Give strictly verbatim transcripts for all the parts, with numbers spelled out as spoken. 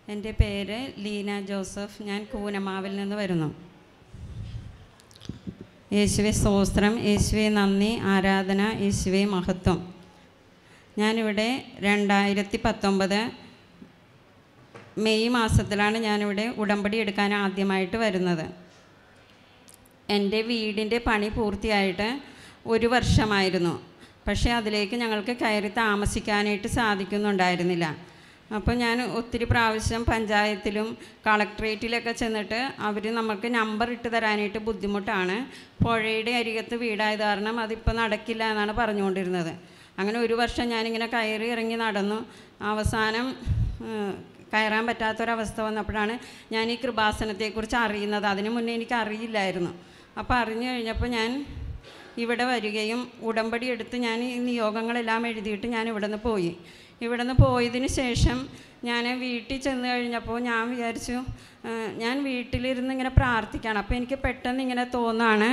എൻ്റെ പേര് ലീന ജോസഫ്. ഞാൻ കൂനമാവിൽ നിന്ന് വരുന്നു. യേശുവേ സ്തോത്രം, യേശുവേ നന്ദി, ആരാധന, യേശുവേ മഹത്വം. ഞാനിവിടെ രണ്ടായിരത്തി പത്തൊമ്പത് മെയ് മാസത്തിലാണ് ഞാനിവിടെ ഉടമ്പടി എടുക്കാൻ ആദ്യമായിട്ട് വരുന്നത്. എൻ്റെ വീടിൻ്റെ പണി പൂർത്തിയായിട്ട് ഒരു വർഷമായിരുന്നു. പക്ഷേ അതിലേക്ക് ഞങ്ങൾക്ക് കയറി താമസിക്കാനായിട്ട് സാധിക്കുന്നുണ്ടായിരുന്നില്ല. അപ്പോൾ ഞാൻ ഒത്തിരി പ്രാവശ്യം പഞ്ചായത്തിലും കളക്ട്രേറ്റിലൊക്കെ ചെന്നിട്ട് അവർ നമുക്ക് നമ്പർ ഇട്ട് തരാനായിട്ട് ബുദ്ധിമുട്ടാണ്, പുഴയുടെ അരികത്ത് വീടായത് കാരണം അതിപ്പോൾ നടക്കില്ല എന്നാണ് പറഞ്ഞുകൊണ്ടിരുന്നത്. അങ്ങനെ ഒരു വർഷം ഞാനിങ്ങനെ കയറി ഇറങ്ങി നടന്നു. അവസാനം കയറാൻ പറ്റാത്തൊരവസ്ഥ വന്നപ്പോഴാണ് ഞാൻ ഈ കൃപാസനത്തെക്കുറിച്ച് അറിയുന്നത്. അതിനു മുന്നേ എനിക്ക് അറിയില്ലായിരുന്നു. അപ്പോൾ അറിഞ്ഞു കഴിഞ്ഞപ്പോൾ ഞാൻ ഇവിടെ വരികയും ഉടമ്പടി എടുത്ത് ഞാൻ ഈ നിയോഗങ്ങളെല്ലാം എഴുതിയിട്ട് ഞാൻ ഇവിടെ നിന്ന് പോയി. ഇവിടെ നിന്ന് പോയതിന് ശേഷം ഞാൻ വീട്ടിൽ ചെന്ന് കഴിഞ്ഞപ്പോൾ ഞാൻ വിചാരിച്ചു ഞാൻ വീട്ടിലിരുന്ന് ഇങ്ങനെ പ്രാർത്ഥിക്കണം. അപ്പോൾ എനിക്ക് പെട്ടെന്ന് ഇങ്ങനെ തോന്നാണ്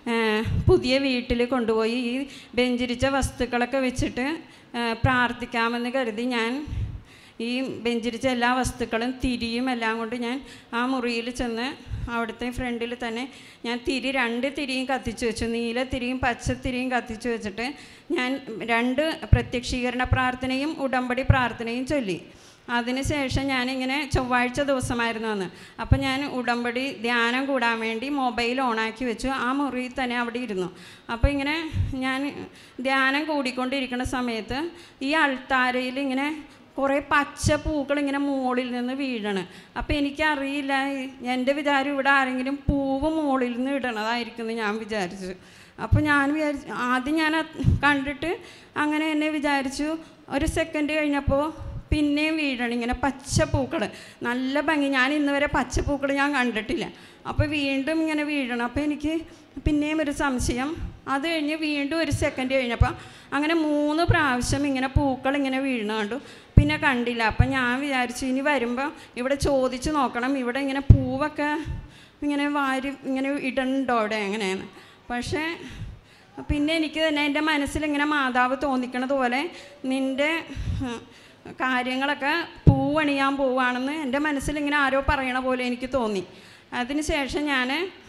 പുതിയ വീട്ടിൽ കൊണ്ടുപോയി ഈ ബെഞ്ചിരിച്ച വസ്തുക്കളൊക്കെ വെച്ചിട്ട് പ്രാർത്ഥിക്കാമെന്ന് കരുതി ഞാൻ ഈ ബെഞ്ചിരിച്ച എല്ലാ വസ്തുക്കളും തിരിയും എല്ലാം കൊണ്ട് ഞാൻ ആ മുറിയിൽ ചെന്ന് അവിടുത്തെ ഫ്രണ്ടിൽ തന്നെ ഞാൻ തിരി രണ്ട് തിരിയും കത്തിച്ച് വെച്ചു. നീല തിരിയും പച്ചത്തിരിയും കത്തിച്ച് വെച്ചിട്ട് ഞാൻ രണ്ട് പ്രത്യക്ഷീകരണ പ്രാർത്ഥനയും ഉടമ്പടി പ്രാർത്ഥനയും ചൊല്ലി. അതിനുശേഷം ഞാനിങ്ങനെ ചൊവ്വാഴ്ച ദിവസമായിരുന്നു അന്ന്. അപ്പോൾ ഞാൻ ഉടമ്പടി ധ്യാനം കൂടാൻ വേണ്ടി മൊബൈൽ ഓണാക്കി വെച്ചു. ആ മുറിയിൽ തന്നെ അവിടെ ഇരുന്നു. അപ്പോൾ ഇങ്ങനെ ഞാൻ ധ്യാനം കൂടിക്കൊണ്ടിരിക്കുന്ന സമയത്ത് ഈ അൾത്താരയിൽ ഇങ്ങനെ കുറേ പച്ച പൂക്കൾ ഇങ്ങനെ മുകളിൽ നിന്ന് വീഴണ്. അപ്പോൾ എനിക്കറിയില്ല, എൻ്റെ വിചാരം ഇവിടെ ആരെങ്കിലും പൂവ് മുകളിൽ നിന്ന് ഇടണതായിരിക്കും എന്ന് ഞാൻ വിചാരിച്ചു. അപ്പോൾ ഞാൻ വിചാരിച്ചു ആദ്യം ഞാൻ കണ്ടിട്ട് അങ്ങനെ എന്നെ വിചാരിച്ചു. ഒരു സെക്കൻഡ് കഴിഞ്ഞപ്പോൾ പിന്നെയും വീഴണം ഇങ്ങനെ പച്ച പൂക്കൾ, നല്ല ഭംഗി. ഞാൻ ഇന്ന് വരെ പച്ച പൂക്കൾ ഞാൻ കണ്ടിട്ടില്ല. അപ്പോൾ വീണ്ടും ഇങ്ങനെ വീഴണം. അപ്പോൾ എനിക്ക് പിന്നെയും ഒരു സംശയം. അത് കഴിഞ്ഞ് വീണ്ടും ഒരു സെക്കൻഡ് കഴിഞ്ഞപ്പോൾ അങ്ങനെ മൂന്ന് പ്രാവശ്യം ഇങ്ങനെ പൂക്കൾ ഇങ്ങനെ വീഴണ കണ്ടു. പിന്നെ കണ്ടില്ല. അപ്പം ഞാൻ വിചാരിച്ചു ഇനി വരുമ്പോൾ ഇവിടെ ചോദിച്ച് നോക്കണം, ഇവിടെ ഇങ്ങനെ പൂവൊക്കെ ഇങ്ങനെ വാരി ഇങ്ങനെ ഇടണ്ടോ അവിടെ എങ്ങനെയാണ്. പക്ഷേ പിന്നെ എനിക്ക് തന്നെ എൻ്റെ മനസ്സിലിങ്ങനെ മാതാവ് തോന്നിക്കണത് പോലെ നിൻ്റെ കാര്യങ്ങളൊക്കെ പൂവണിയാൻ പോവുകയാണെന്ന് എൻ്റെ മനസ്സിലിങ്ങനെ ആരോ പറയണ പോലെ എനിക്ക് തോന്നി. അതിന് ശേഷം ഞാൻ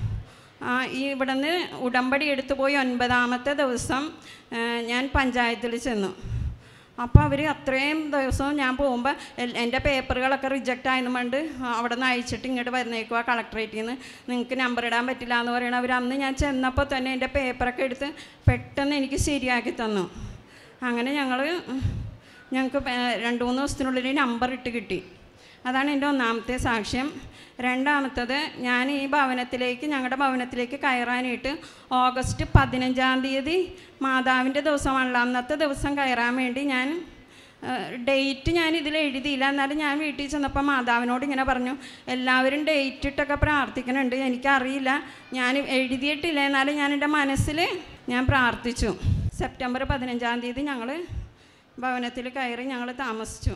ഈ ഇവിടെ നിന്ന് ഉടമ്പടി എടുത്തു പോയി ഒൻപതാമത്തെ ദിവസം ഞാൻ പഞ്ചായത്തിൽ ചെന്നു. അപ്പോൾ അവർ അത്രയും ദിവസവും ഞാൻ പോകുമ്പോൾ എൻ്റെ പേപ്പറുകളൊക്കെ റിജക്റ്റ് ആയെന്ന് കൊണ്ട് അവിടെ നിന്ന് അയച്ചിട്ട് ഇങ്ങോട്ട് വരുന്നേക്കുക കളക്ട്രേറ്റിൽ നിന്ന്, നിങ്ങൾക്ക് നമ്പർ ഇടാൻ പറ്റില്ല എന്ന് പറയണം. അവർ അന്ന് ഞാൻ ചെന്നപ്പോൾ തന്നെ എൻ്റെ പേപ്പറൊക്കെ എടുത്ത് പെട്ടെന്ന് എനിക്ക് ശരിയാക്കി തന്നു. അങ്ങനെ ഞങ്ങൾ ഞങ്ങൾക്ക് രണ്ട് മൂന്ന് ദിവസത്തിനുള്ളിൽ നമ്പർ ഇട്ട് കിട്ടി. അതാണ് എൻ്റെ ഒന്നാമത്തെ സാക്ഷ്യം. രണ്ടാമത്തത്, ഞാൻ ഈ ഭവനത്തിലേക്ക് ഞങ്ങളുടെ ഭവനത്തിലേക്ക് കയറാനായിട്ട് ഓഗസ്റ്റ് പതിനഞ്ചാം തീയതി മാതാവിൻ്റെ ദിവസമാണല്ലോ, അന്നത്തെ ദിവസം കയറാൻ വേണ്ടി ഞാൻ ഡേറ്റ് ഞാൻ ഇതിൽ എഴുതിയില്ല. എന്നാലും ഞാൻ വീട്ടിൽ ചെന്നപ്പോൾ മാതാവിനോട് ഇങ്ങനെ പറഞ്ഞു, എല്ലാവരും ഡേറ്റ് ഇട്ടൊക്കെ പ്രാർത്ഥിക്കുന്നുണ്ട്, എനിക്കറിയില്ല, ഞാൻ എഴുതിയിട്ടില്ല, എന്നാലും ഞാൻ എൻ്റെ മനസ്സിൽ ഞാൻ പ്രാർത്ഥിച്ചു. സെപ്റ്റംബർ പതിനഞ്ചാം തീയതി ഞങ്ങൾ ഭവനത്തിൽ കയറി ഞങ്ങൾ താമസിച്ചു.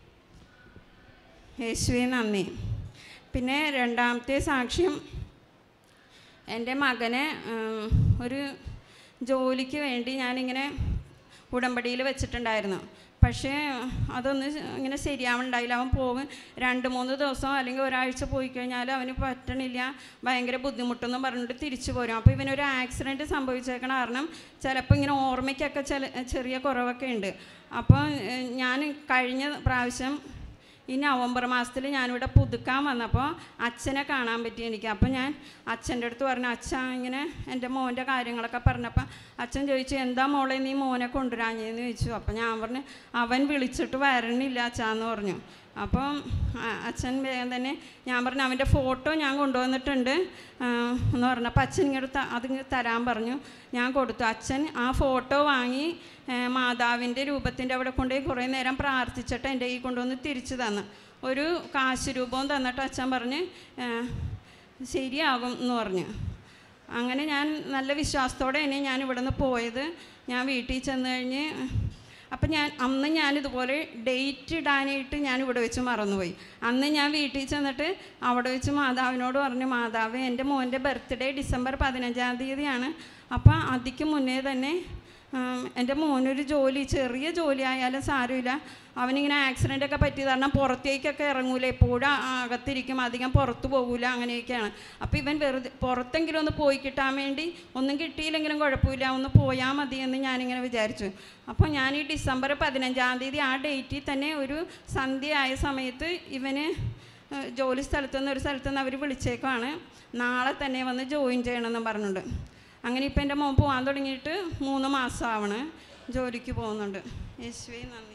യേശുവേ നന്ദി. പിന്നെ രണ്ടാമത്തെ സാക്ഷ്യം, എൻ്റെ മകനെ ഒരു ജോലിക്ക് വേണ്ടി ഞാനിങ്ങനെ ഉടമ്പടിയിൽ വെച്ചിട്ടുണ്ടായിരുന്നു. പക്ഷേ അതൊന്നും ഇങ്ങനെ ശരിയാവുന്നുണ്ടായില്ല. അവൻ പോകും രണ്ട് മൂന്ന് ദിവസം അല്ലെങ്കിൽ ഒരാഴ്ച പോയി കഴിഞ്ഞാൽ അവന് പറ്റണില്ല, ഭയങ്കര ബുദ്ധിമുട്ടെന്നും പറഞ്ഞിട്ട് തിരിച്ചു പോരും. അപ്പോൾ ഇവനൊരു ആക്സിഡൻറ്റ് സംഭവിച്ചേക്കണ കാരണം ചിലപ്പോൾ ഇങ്ങനെ ഓർമ്മയ്ക്കൊക്കെ ചില ചെറിയ കുറവൊക്കെ ഉണ്ട്. അപ്പോൾ ഞാൻ കഴിഞ്ഞ പ്രാവശ്യം ഈ നവംബർ മാസത്തിൽ ഞാനിവിടെ പുതുക്കാൻ വന്നപ്പോൾ അച്ഛനെ കാണാൻ പറ്റി എനിക്ക്. അപ്പോൾ ഞാൻ അച്ഛൻ്റെ അടുത്ത് പറഞ്ഞു, അച്ഛൻ ഇങ്ങനെ എൻ്റെ മോൻ്റെ കാര്യങ്ങളൊക്കെ പറഞ്ഞപ്പോൾ അച്ഛൻ ചോദിച്ചു, എന്താ മോളെ നീ മോനെ കൊണ്ടുവരാഞ്ഞെന്ന് ചോദിച്ചു. അപ്പോൾ ഞാൻ പറഞ്ഞു, അവൻ വിളിച്ചിട്ട് വരണില്ല അച്ഛാന്ന് പറഞ്ഞു. അപ്പം അച്ഛൻ വേഗം തന്നെ ഞാൻ പറഞ്ഞു, അവൻ്റെ ഫോട്ടോ ഞാൻ കൊണ്ടുവന്നിട്ടുണ്ട് എന്ന് പറഞ്ഞപ്പോൾ അച്ഛൻ ഇങ്ങോട്ട് അത് തരാൻ പറഞ്ഞു. ഞാൻ കൊടുത്തു. അച്ഛൻ ആ ഫോട്ടോ വാങ്ങി മാതാവിൻ്റെ രൂപത്തിൻ്റെ അവിടെ കൊണ്ടുപോയി കുറേ നേരം പ്രാർത്ഥിച്ചിട്ട് എൻ്റെ കയ്യിൽ കൊണ്ടുവന്ന് തിരിച്ചു തന്നു. ഒരു കാശ് രൂപവും തന്നിട്ട് അച്ഛൻ പറഞ്ഞ് ശരിയാകും എന്ന് പറഞ്ഞു. അങ്ങനെ ഞാൻ നല്ല വിശ്വാസത്തോടെ തന്നെ ഞാൻ ഇവിടെ നിന്ന് പോയത്. ഞാൻ വീട്ടിൽ ചെന്ന് കഴിഞ്ഞ് അപ്പം ഞാൻ അന്ന് ഞാനിതുപോലെ ഡേറ്റ് ഇടാനായിട്ട് ഞാൻ ഇവിടെ വെച്ച് മറന്നുപോയി. അന്ന് ഞാൻ വീട്ടിൽ ചെന്നിട്ട് അവിടെ വെച്ച് മാതാവിനോട് പറഞ്ഞു, മാതാവ് എൻ്റെ മോൻ്റെ ബർത്ത്ഡേ ഡിസംബർ പതിനഞ്ചാം തീയതിയാണ്. അപ്പം അതിക്ക് മുന്നേ തന്നെ എൻ്റെ മോനൊരു ജോലി, ചെറിയ ജോലി ആയാലും സാരമില്ല, അവനിങ്ങനെ ആക്സിഡൻ്റൊക്കെ പറ്റി കാരണം പുറത്തേക്കൊക്കെ ഇറങ്ങൂല, എപ്പോഴും അകത്തിരിക്കും, അധികം പുറത്ത് പോകില്ല, അങ്ങനെയൊക്കെയാണ്. അപ്പോൾ ഇവൻ വെറുതെ പുറത്തെങ്കിലും ഒന്ന് പോയി കിട്ടാൻ വേണ്ടി, ഒന്നും കിട്ടിയില്ലെങ്കിലും കുഴപ്പമില്ല, ഒന്ന് പോയാൽ മതിയെന്ന് ഞാനിങ്ങനെ വിചാരിച്ചു. അപ്പോൾ ഞാൻ ഈ ഡിസംബർ പതിനഞ്ചാം തീയതി ആ ഡേറ്റിൽ തന്നെ ഒരു സന്ധ്യ ആയ സമയത്ത് ഇവന് ജോലി സ്ഥലത്തുനിന്ന് ഒരു സ്ഥലത്തുനിന്ന് അവർ വിളിച്ചേക്കാണ്, നാളെ തന്നെ വന്ന് ജോയിൻ ചെയ്യണമെന്ന് പറഞ്ഞിട്ടുണ്ട്. അങ്ങനെ ഇപ്പം എൻ്റെ മോൻ പോകാൻ തുടങ്ങിയിട്ട് മൂന്ന് മാസമാവണ്, ജോലിക്ക് പോകുന്നുണ്ട്. യേശുവേ നന്ദി.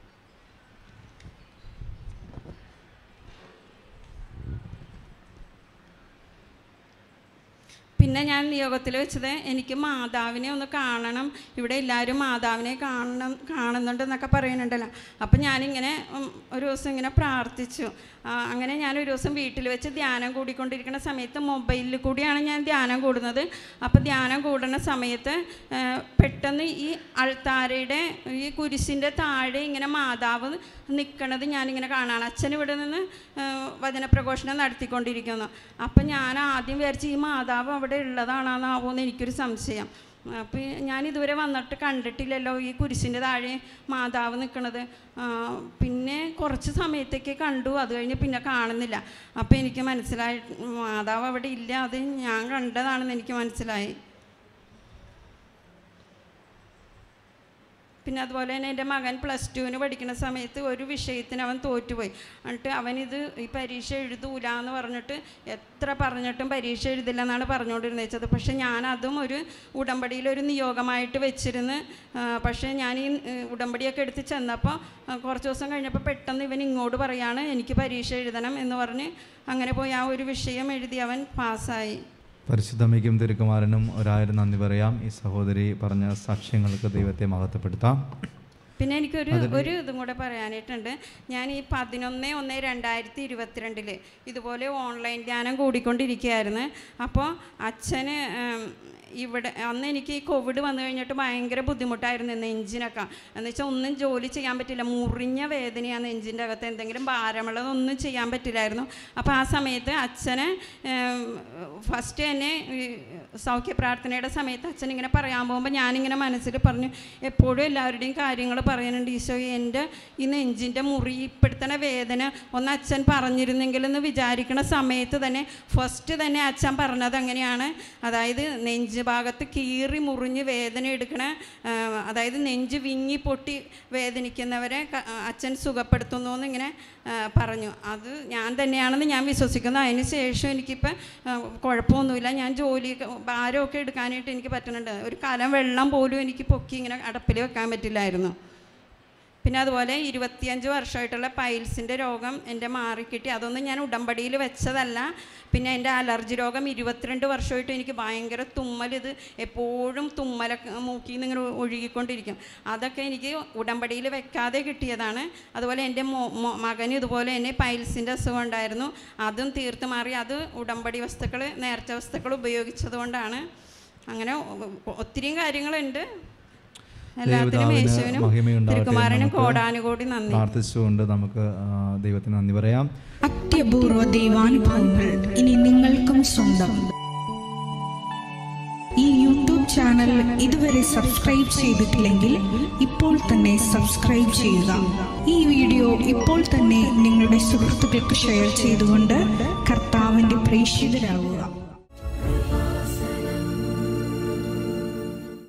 പിന്നെ ഞാൻ നിയോഗത്തിൽ വെച്ചത് എനിക്ക് മാതാവിനെ ഒന്ന് കാണണം, ഇവിടെ എല്ലാവരും മാതാവിനെ കാണണം കാണുന്നുണ്ടെന്നൊക്കെ പറയുന്നുണ്ടല്ലോ. അപ്പം ഞാനിങ്ങനെ ഒരു ദിവസം ഇങ്ങനെ പ്രാർത്ഥിച്ചു. അങ്ങനെ ഞാൻ ഒരു ദിവസം വീട്ടിൽ വെച്ച് ധ്യാനം കൂടിക്കൊണ്ടിരിക്കുന്ന സമയത്ത് മൊബൈലിൽ കൂടിയാണ് ഞാൻ ധ്യാനം കൂടുന്നത്. അപ്പോൾ ധ്യാനം കൂടുന്ന സമയത്ത് പെട്ടെന്ന് ഈ അൾത്താരയുടെ ഈ കുരിശിൻ്റെ താഴെ ഇങ്ങനെ മാതാവ് നിൽക്കണത് ഞാനിങ്ങനെ കാണാണ്. അച്ഛൻ ഇവിടെ നിന്ന് വചനപ്രഘോഷണം നടത്തിക്കൊണ്ടിരിക്കുന്നു. അപ്പം ഞാൻ ആദ്യം വിചാരിച്ച് ഈ മാതാവ് അവിടെ ഉള്ളതാണെന്നാവോ എന്ന് എനിക്കൊരു സംശയം. അപ്പോൾ ഞാനിതുവരെ വന്നിട്ട് കണ്ടിട്ടില്ലല്ലോ ഈ കുരിശിൻ്റെ താഴെ മാതാവ് നിൽക്കണത്. പിന്നെ കുറച്ച് സമയത്തേക്ക് കണ്ടു, അത് കഴിഞ്ഞ് പിന്നെ കാണുന്നില്ല. അപ്പോൾ എനിക്ക് മനസ്സിലായി മാതാവ് അവിടെ ഇല്ല, അത് ഞാൻ കണ്ടതാണെന്ന് എനിക്ക് മനസ്സിലായി. പിന്നെ അതുപോലെ തന്നെ എൻ്റെ മകൻ പ്ലസ് ടുവിന് പഠിക്കുന്ന സമയത്ത് ഒരു വിഷയത്തിന് അവൻ തോറ്റുപോയി. എന്നിട്ട് അവനിത് ഈ പരീക്ഷ എഴുതൂല എന്ന് പറഞ്ഞിട്ട് എത്ര പറഞ്ഞിട്ടും പരീക്ഷ എഴുതില്ല എന്നാണ് പറഞ്ഞുകൊണ്ടിരുന്നത് വെച്ചത്. പക്ഷേ ഞാനതും ഒരു ഉടമ്പടിയിലൊരു നിയോഗമായിട്ട് വെച്ചിരുന്ന്. പക്ഷേ ഞാൻ ഈ ഉടമ്പടിയൊക്കെ എടുത്ത് ചെന്നപ്പോൾ കുറച്ച് ദിവസം കഴിഞ്ഞപ്പോൾ പെട്ടെന്ന് ഇവൻ ഇങ്ങോട്ട് പറയാണ് എനിക്ക് പരീക്ഷ എഴുതണം എന്ന് പറഞ്ഞ് അങ്ങനെ പോയി ആ ഒരു വിഷയം എഴുതി അവൻ പാസ്സായി. പരിശുദ്ധമ്മയ്ക്കും തിരുക്കുമാരനും ഒരായിരം നന്ദി പറയാം. ഈ സഹോദരി പറഞ്ഞ സാക്ഷ്യങ്ങൾക്ക് ദൈവത്തെ മഹത്വപ്പെടുത്താം. പിന്നെ എനിക്കൊരു ഒരു ഇതും കൂടെ പറയാനായിട്ടുണ്ട്. ഞാൻ ഈ പതിനൊന്ന് ഒന്ന് രണ്ടായിരത്തി ഇരുപത്തിരണ്ടില് ഇതുപോലെ ഓൺലൈൻ ധ്യാനം കൂടിക്കൊണ്ടിരിക്കുകയായിരുന്നു. അപ്പോൾ അച്ഛന് ഇവിടെ അന്ന് എനിക്ക് ഈ കോവിഡ് വന്നു കഴിഞ്ഞിട്ട് ഭയങ്കര ബുദ്ധിമുട്ടായിരുന്നു നെഞ്ചിനൊക്കെ. എന്ന് വെച്ചാൽ ഒന്നും ജോലി ചെയ്യാൻ പറ്റില്ല, മുറിഞ്ഞ വേദനയാണ് നെഞ്ചിൻ്റെ അകത്ത്, എന്തെങ്കിലും ഭാരമുള്ളതൊന്നും ചെയ്യാൻ പറ്റില്ലായിരുന്നു. അപ്പോൾ ആ സമയത്ത് അച്ഛന് ഫസ്റ്റ് തന്നെ സൗഖ്യ പ്രാർത്ഥനയുടെ സമയത്ത് അച്ഛൻ ഇങ്ങനെ പറയാൻ പോകുമ്പോൾ ഞാനിങ്ങനെ മനസ്സിൽ പറഞ്ഞു, എപ്പോഴും എല്ലാവരുടെയും കാര്യങ്ങൾ പറയുന്നുണ്ട് ഈശോ, എൻ്റെ ഈ നെഞ്ചിൻ്റെ മുറിപ്പെടുത്തണ വേദന ഒന്ന് അച്ഛൻ പറഞ്ഞിരുന്നെങ്കിലെന്ന് വിചാരിക്കുന്ന സമയത്ത് തന്നെ ഫസ്റ്റ് തന്നെ അച്ഛൻ പറഞ്ഞത് അങ്ങനെയാണ്. അതായത് നെഞ്ച് ഭാഗത്ത് കീറി മുറിഞ്ഞ് വേദന എടുക്കണ, അതായത് നെഞ്ച് വിങ്ങി പൊട്ടി വേദനിക്കുന്നവരെ അച്ഛൻ സുഖപ്പെടുത്തുന്നു എന്നിങ്ങനെ പറഞ്ഞു. അത് ഞാൻ തന്നെയാണെന്ന് ഞാൻ വിശ്വസിക്കുന്നു. അതിന് ശേഷം എനിക്കിപ്പോൾ കുഴപ്പമൊന്നുമില്ല. ഞാൻ ജോലി ഭാരമൊക്കെ എടുക്കാനായിട്ട് എനിക്ക് പറ്റുന്നുണ്ട്. ഒരു കലം വെള്ളം പോലും എനിക്ക് പൊക്കി ഇങ്ങനെ അടപ്പിൽ വെക്കാൻ പറ്റില്ലായിരുന്നു. പിന്നെ അതുപോലെ ഇരുപത്തിയഞ്ച് വർഷമായിട്ടുള്ള പൈൽസിൻ്റെ രോഗം എൻ്റെ മാറിക്കിട്ടി. അതൊന്നും ഞാൻ ഉടമ്പടിയിൽ വെച്ചതല്ല. പിന്നെ എൻ്റെ അലർജി രോഗം ഇരുപത്തിരണ്ട് വർഷമായിട്ട് എനിക്ക് ഭയങ്കര തുമ്മൽ, ഇത് എപ്പോഴും തുമ്മലൊക്കെ മൂക്കിൽ നിന്ന് ഇങ്ങനെ ഒഴുകിക്കൊണ്ടിരിക്കും. അതൊക്കെ എനിക്ക് ഉടമ്പടിയിൽ വെക്കാതെ കിട്ടിയതാണ്. അതുപോലെ എൻ്റെ മോ മകന് ഇതുപോലെ തന്നെ പൈൽസിൻ്റെ അസുഖം ഉണ്ടായിരുന്നു, അതും തീർത്ത് മാറി. അത് ഉടമ്പടി വസ്തുക്കൾ, നേർച്ച വസ്തുക്കൾ ഉപയോഗിച്ചത് കൊണ്ടാണ്. അങ്ങനെ ഒത്തിരിയും കാര്യങ്ങളുണ്ട്. എല്ലാത്തിനും യേശുവിനും തിരുക്കുമാരനും കോടാനുകോടി നന്ദി. പ്രാർത്ഥിച്ചുകൊണ്ട് നമുക്ക് ദൈവത്തിന് നന്ദി പറയാം. അത്യപൂർവ ദൈവാനുഭവങ്ങൾ ഇനി നിങ്ങൾക്കും സ്വന്തം. ഈ യൂട്യൂബ് ചാനൽ ഇതുവരെ സബ്സ്ക്രൈബ് ചെയ്തിട്ടില്ലെങ്കിൽ ഇപ്പോൾ തന്നെ സബ്സ്ക്രൈബ് ചെയ്യുക. ഈ വീഡിയോ ഇപ്പോൾ തന്നെ നിങ്ങളുടെ സുഹൃത്തുക്കൾക്ക് ഷെയർ ചെയ്തുകൊണ്ട് കർത്താവിൻ്റെ പ്രേക്ഷിതരാകുക.